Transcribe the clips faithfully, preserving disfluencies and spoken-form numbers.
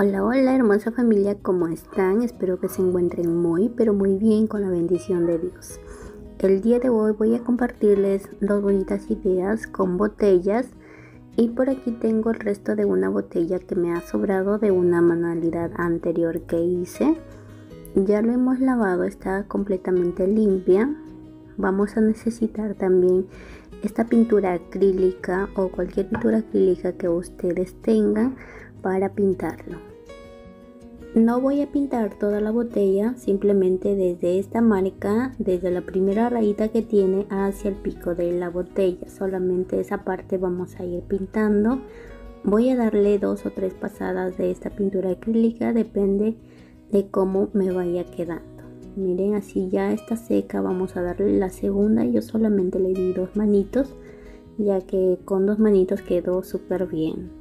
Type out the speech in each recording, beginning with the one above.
Hola, hola hermosa familia, ¿cómo están? Espero que se encuentren muy, pero muy bien con la bendición de Dios. El día de hoy voy a compartirles dos bonitas ideas con botellas y por aquí tengo el resto de una botella que me ha sobrado de una manualidad anterior que hice. Ya lo hemos lavado, está completamente limpia. Vamos a necesitar también esta pintura acrílica o cualquier pintura acrílica que ustedes tengan para pintarlo. No voy a pintar toda la botella, simplemente desde esta marca, desde la primera rayita que tiene hacia el pico de la botella, solamente esa parte vamos a ir pintando. Voy a darle dos o tres pasadas de esta pintura acrílica, depende de cómo me vaya quedando. Miren, así ya está seca, vamos a darle la segunda. Yo solamente le di dos manitos, ya que con dos manitos quedó súper bien.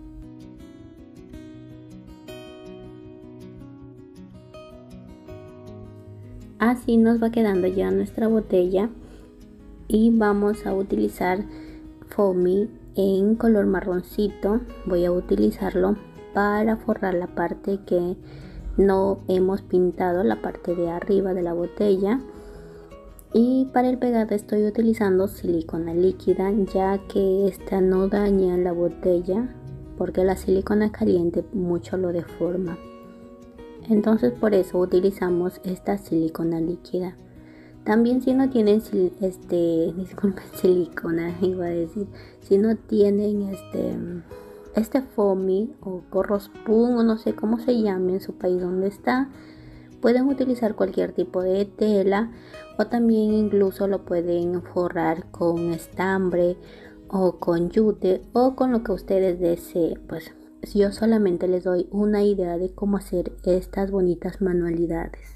Así nos va quedando ya nuestra botella y vamos a utilizar foamy en color marroncito. Voy a utilizarlo para forrar la parte que no hemos pintado, la parte de arriba de la botella. Y para el pegado estoy utilizando silicona líquida, ya que esta no daña la botella porque la silicona caliente mucho lo deforma. Entonces por eso utilizamos esta silicona líquida. También si no tienen este disculpen silicona iba a decir si no tienen este este foamy o gorro spoon o no sé cómo se llame en su país donde está, pueden utilizar cualquier tipo de tela o también incluso lo pueden forrar con estambre o con yute o con lo que ustedes deseen. Pues yo solamente les doy una idea de cómo hacer estas bonitas manualidades.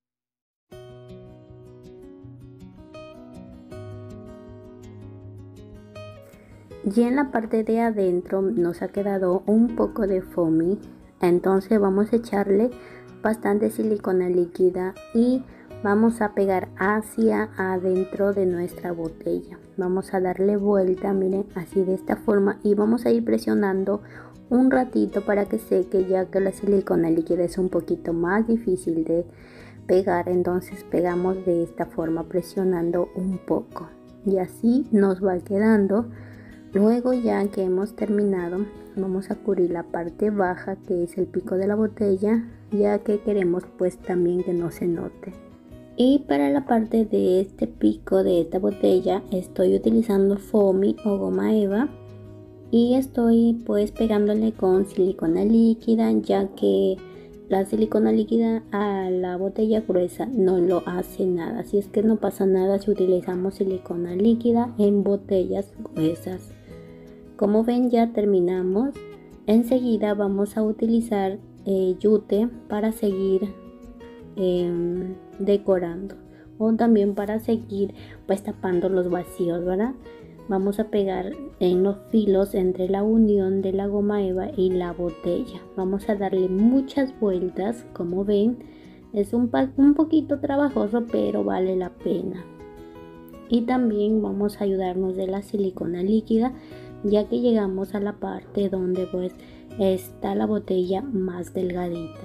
Y en la parte de adentro nos ha quedado un poco de foamy, entonces vamos a echarle bastante silicona líquida y vamos a pegar hacia adentro de nuestra botella. Vamos a darle vuelta, miren, así de esta forma, y vamos a ir presionando un ratito para que seque, ya que la silicona líquida es un poquito más difícil de pegar. Entonces pegamos de esta forma presionando un poco y así nos va quedando. Luego, ya que hemos terminado, vamos a cubrir la parte baja, que es el pico de la botella, ya que queremos pues también que no se note. Y para la parte de este pico de esta botella estoy utilizando foamy o goma eva y estoy pues pegándole con silicona líquida, ya que la silicona líquida a la botella gruesa no lo hace nada. Así es que no pasa nada si utilizamos silicona líquida en botellas gruesas. Como ven, ya terminamos. Enseguida vamos a utilizar eh, yute para seguir eh, decorando o también para seguir pues tapando los vacíos, ¿verdad? Vamos a pegar en los filos entre la unión de la goma eva y la botella. Vamos a darle muchas vueltas. Como ven, es un, un poquito trabajoso, pero vale la pena. Y también vamos a ayudarnos de la silicona líquida, ya que llegamos a la parte donde pues está la botella más delgadita.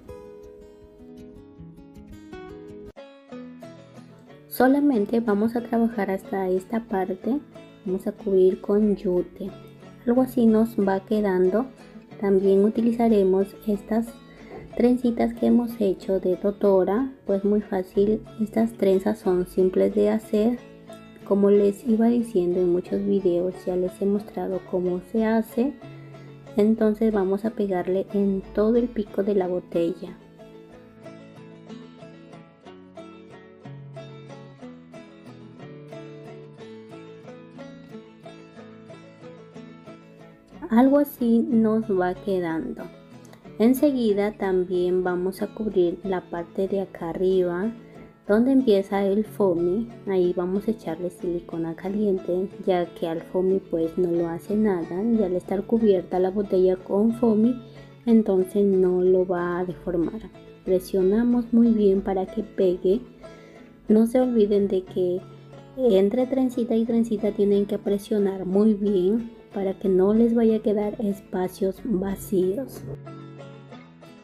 Solamente vamos a trabajar hasta esta parte. Vamos a cubrir con yute, algo así nos va quedando. También utilizaremos estas trencitas que hemos hecho de totora, pues muy fácil. Estas trenzas son simples de hacer, como les iba diciendo en muchos videos, ya les he mostrado cómo se hace. Entonces vamos a pegarle en todo el pico de la botella. Algo así nos va quedando. Enseguida también vamos a cubrir la parte de acá arriba donde empieza el foamy. Ahí vamos a echarle silicona caliente, ya que al foamy pues no lo hace nada, y al estar cubierta la botella con foamy entonces no lo va a deformar. Presionamos muy bien para que pegue. No se olviden de que entre trencita y trencita tienen que presionar muy bien para que no les vaya a quedar espacios vacíos.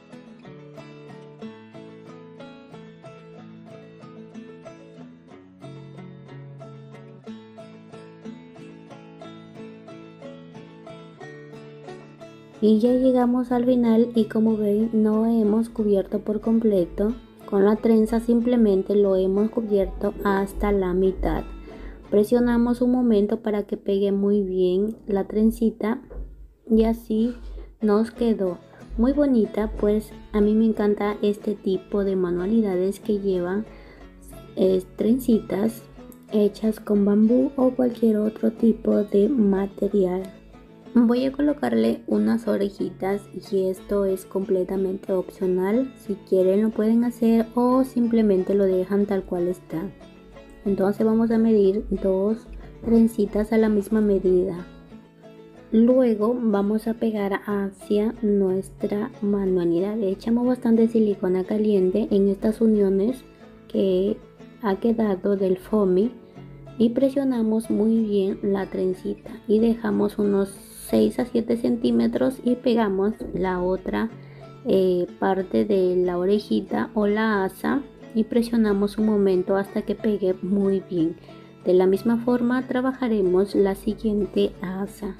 Y ya llegamos al final y como ven no hemos cubierto por completo. Con la trenza simplemente lo hemos cubierto hasta la mitad. Presionamos un momento para que pegue muy bien la trencita y así nos quedó muy bonita. Pues a mí me encanta este tipo de manualidades que llevan eh, trencitas hechas con bambú o cualquier otro tipo de material. Voy a colocarle unas orejitas y esto es completamente opcional. Si quieren lo pueden hacer o simplemente lo dejan tal cual está. Entonces vamos a medir dos trencitas a la misma medida. Luego vamos a pegar hacia nuestra manualidad. Echamos bastante silicona caliente en estas uniones que ha quedado del foamy y presionamos muy bien la trencita y dejamos unos seis a siete centímetros y pegamos la otra eh, parte de la orejita o la asa y presionamos un momento hasta que pegue muy bien. De la misma forma trabajaremos la siguiente asa.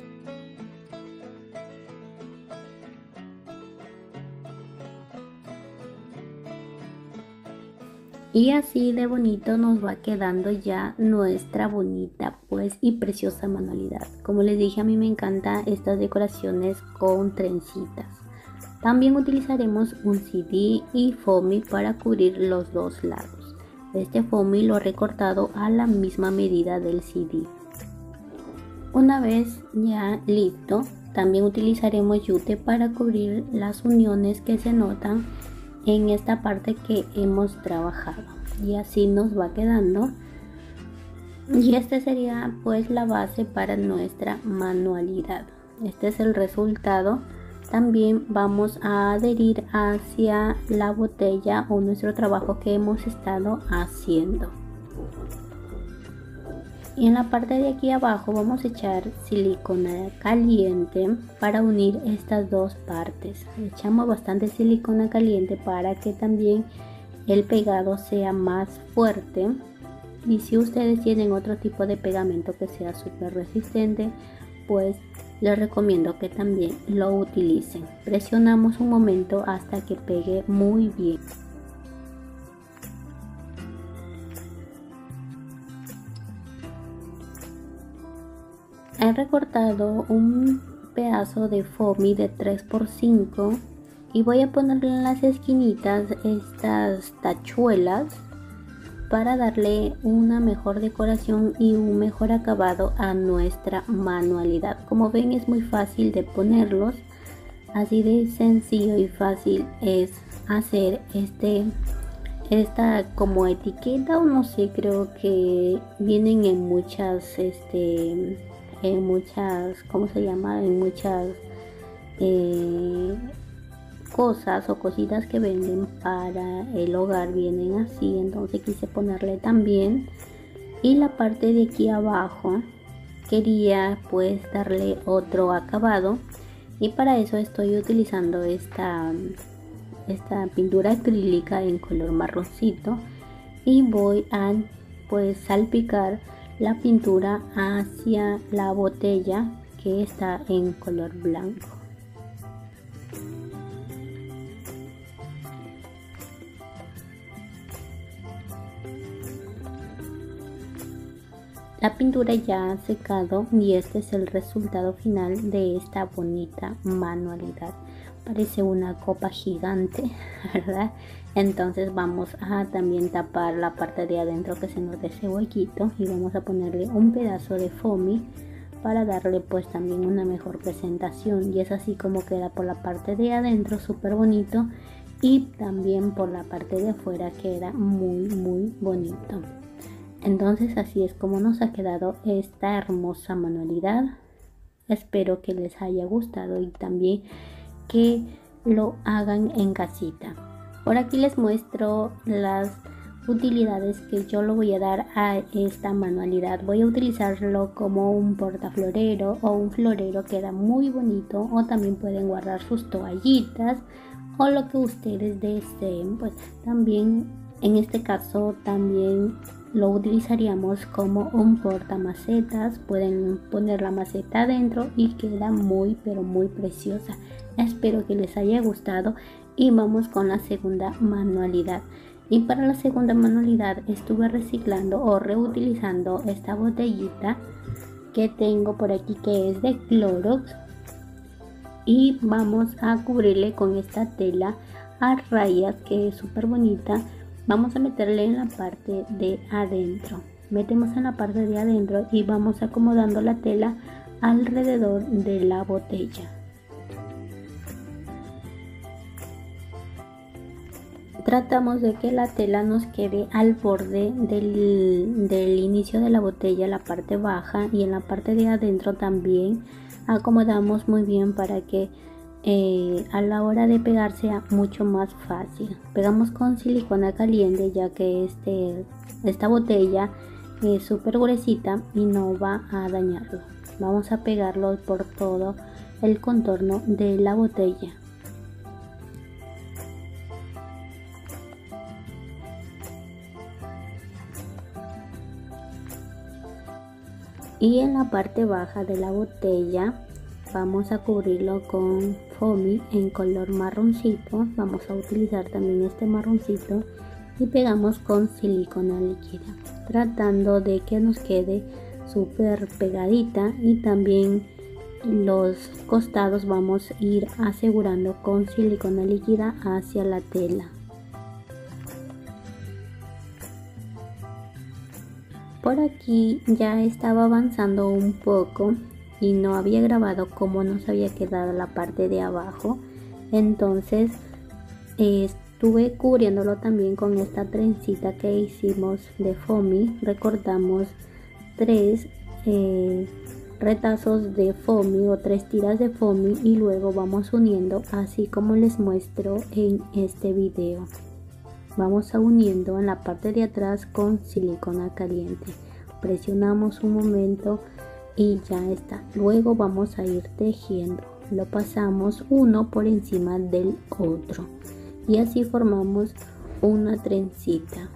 Y así de bonito nos va quedando ya nuestra bonita pues y preciosa manualidad. Como les dije, a mí me encantan estas decoraciones con trencitas. También utilizaremos un C D y foamy para cubrir los dos lados. Este foamy lo he recortado a la misma medida del C D. Una vez ya listo, también utilizaremos yute para cubrir las uniones que se notan en esta parte que hemos trabajado y así nos va quedando. Y este sería pues la base para nuestra manualidad. Este es el resultado. También vamos a adherir hacia la botella o nuestro trabajo que hemos estado haciendo. Y en la parte de aquí abajo vamos a echar silicona caliente para unir estas dos partes. Echamos bastante silicona caliente para que también el pegado sea más fuerte. Y si ustedes tienen otro tipo de pegamento que sea súper resistente, pues les recomiendo que también lo utilicen. Presionamos un momento hasta que pegue muy bien. He recortado un pedazo de foamy de tres por cinco y voy a ponerle en las esquinitas estas tachuelas para darle una mejor decoración y un mejor acabado a nuestra manualidad. Como ven, es muy fácil de ponerlos, así de sencillo y fácil es hacer este esta como etiqueta, o no sé, creo que vienen en muchas este en muchas, ¿cómo se llama? En muchas eh, cosas o cositas que venden para el hogar, vienen así. Entonces quise ponerle también, y la parte de aquí abajo quería pues darle otro acabado, y para eso estoy utilizando esta esta pintura acrílica en color marroncito y voy a pues salpicar la pintura hacia la botella que está en color blanco. La pintura ya ha secado y este es el resultado final de esta bonita manualidad. Parece una copa gigante, ¿verdad? Entonces vamos a también tapar la parte de adentro que se nos dé ese huequito y vamos a ponerle un pedazo de foamy para darle pues también una mejor presentación. Y es así como queda por la parte de adentro, súper bonito, y también por la parte de afuera queda muy muy bonito. Entonces así es como nos ha quedado esta hermosa manualidad. Espero que les haya gustado y también que lo hagan en casita. Por aquí les muestro las utilidades que yo lo voy a dar a esta manualidad. Voy a utilizarlo como un portaflorero o un florero, queda muy bonito, o también pueden guardar sus toallitas o lo que ustedes deseen. Pues también en este caso también lo utilizaríamos como un portamacetas. Pueden poner la maceta adentro y queda muy pero muy preciosa. Espero que les haya gustado y vamos con la segunda manualidad. Y para la segunda manualidad estuve reciclando o reutilizando esta botellita que tengo por aquí, que es de Clorox, y vamos a cubrirle con esta tela a rayas que es súper bonita. Vamos a meterle en la parte de adentro, metemos en la parte de adentro y vamos acomodando la tela alrededor de la botella. Tratamos de que la tela nos quede al borde del, del inicio de la botella, la parte baja, y en la parte de adentro también acomodamos muy bien para que eh, a la hora de pegar sea mucho más fácil. Pegamos con silicona caliente, ya que este, esta botella es súper gruesita y no va a dañarlo. Vamos a pegarlo por todo el contorno de la botella. Y en la parte baja de la botella vamos a cubrirlo con foamy en color marroncito. Vamos a utilizar también este marroncito y pegamos con silicona líquida, tratando de que nos quede súper pegadita. Y también los costados vamos a ir asegurando con silicona líquida hacia la tela. Por aquí ya estaba avanzando un poco y no había grabado cómo nos había quedado la parte de abajo, entonces eh, estuve cubriéndolo también con esta trencita que hicimos de foamy. Recortamos tres eh, retazos de foamy o tres tiras de foamy y luego vamos uniendo así como les muestro en este video. Vamos a uniendo en la parte de atrás con silicona caliente. Presionamos un momento y ya está. Luego vamos a ir tejiendo. Lo pasamos uno por encima del otro y así formamos una trencita.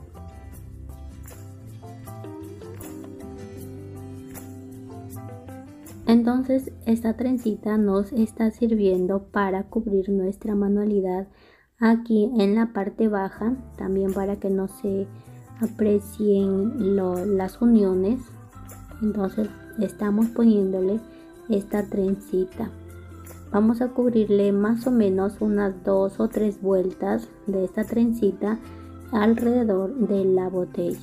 Entonces esta trencita nos está sirviendo para cubrir nuestra manualidad aquí en la parte baja, también para que no se aprecien lo, las uniones. Entonces estamos poniéndole esta trencita. Vamos a cubrirle más o menos unas dos o tres vueltas de esta trencita alrededor de la botella.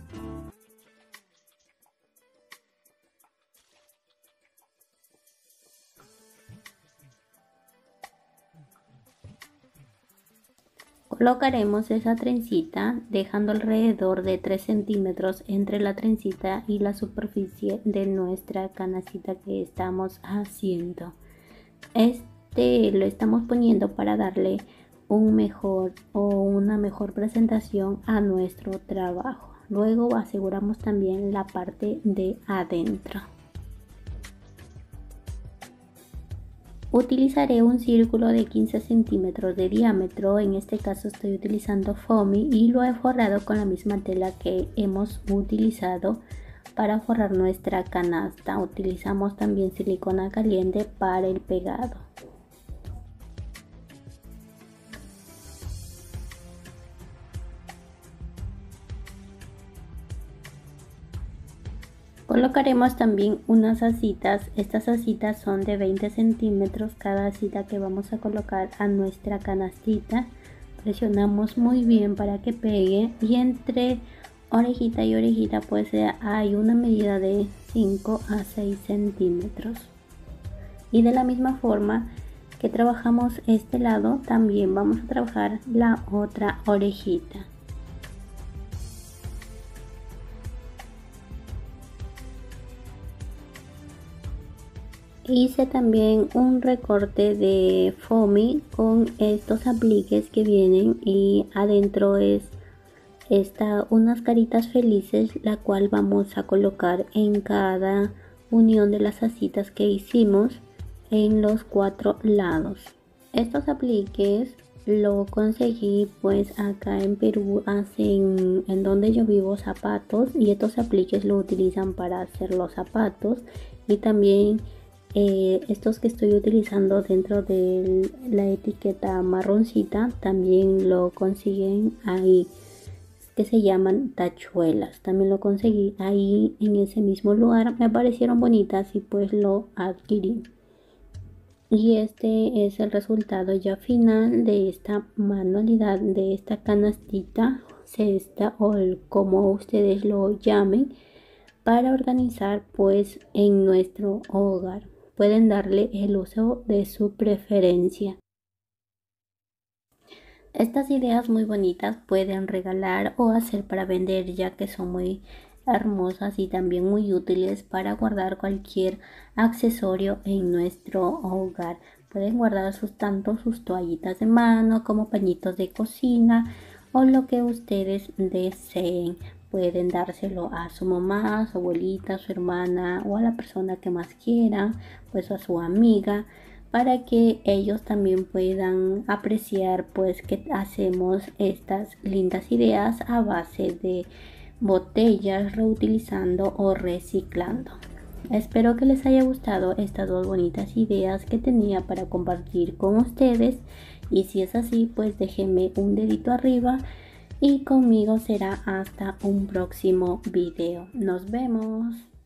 Colocaremos esa trencita dejando alrededor de tres centímetros entre la trencita y la superficie de nuestra canastita que estamos haciendo. Este lo estamos poniendo para darle un mejor o una mejor presentación a nuestro trabajo. Luego aseguramos también la parte de adentro. Utilizaré un círculo de quince centímetros de diámetro. En este caso estoy utilizando foamy y lo he forrado con la misma tela que hemos utilizado para forrar nuestra canasta. Utilizamos también silicona caliente para el pegado. Colocaremos también unas asitas. Estas asitas son de veinte centímetros cada asita que vamos a colocar a nuestra canastita. Presionamos muy bien para que pegue y entre orejita y orejita pues hay una medida de cinco a seis centímetros. Y de la misma forma que trabajamos este lado, también vamos a trabajar la otra orejita. Hice también un recorte de foamy con estos apliques que vienen y adentro es esta, unas caritas felices, la cual vamos a colocar en cada unión de las asitas que hicimos en los cuatro lados. Estos apliques lo conseguí pues acá en Perú, hacen en donde yo vivo zapatos, y estos apliques lo utilizan para hacer los zapatos. Y también eh, estos que estoy utilizando dentro de la etiqueta marroncita también lo consiguen ahí, que se llaman tachuelas. También lo conseguí ahí en ese mismo lugar, me parecieron bonitas y pues lo adquirí. Y este es el resultado ya final de esta manualidad, de esta canastita, cesta o el, como ustedes lo llamen, para organizar pues en nuestro hogar. Pueden darle el uso de su preferencia. Estas ideas muy bonitas pueden regalar o hacer para vender, ya que son muy hermosas y también muy útiles para guardar cualquier accesorio en nuestro hogar. Pueden guardar sus tanto sus toallitas de mano como pañitos de cocina o lo que ustedes deseen. Pueden dárselo a su mamá, a su abuelita, a su hermana o a la persona que más quieran, pues a su amiga, para que ellos también puedan apreciar pues que hacemos estas lindas ideas a base de botellas, reutilizando o reciclando. Espero que les haya gustado estas dos bonitas ideas que tenía para compartir con ustedes, y si es así pues déjenme un dedito arriba y conmigo será hasta un próximo video. Nos vemos.